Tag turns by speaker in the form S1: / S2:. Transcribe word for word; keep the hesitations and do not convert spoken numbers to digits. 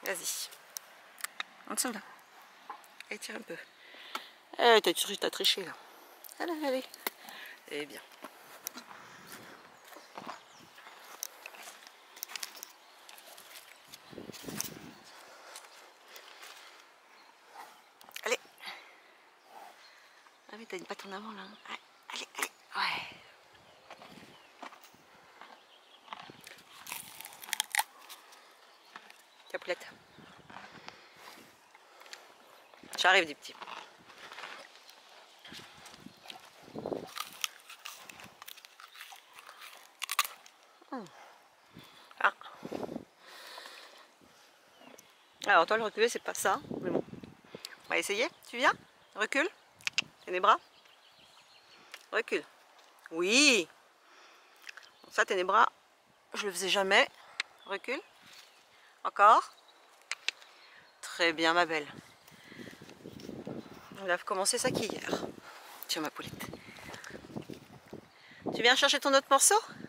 S1: Vas-y. En dessous là. Allez, tire un peu. Eh, t'as triché là. Allez, allez. Eh bien. Allez. Ah mais t'as une patte en avant là. Allez, allez, allez. Ouais. Capoulette. J'arrive du petit. Hmm. Ah. Alors toi le reculer c'est pas ça, mais bon. On va essayer. Tu viens? Recule. Tiens les bras. Recule. Oui. Bon, ça t'es les bras. Je le faisais jamais. Recule. Encore. Très bien ma belle. On a commencé ça qu'hier. Tiens ma poulette. Tu viens chercher ton autre morceau?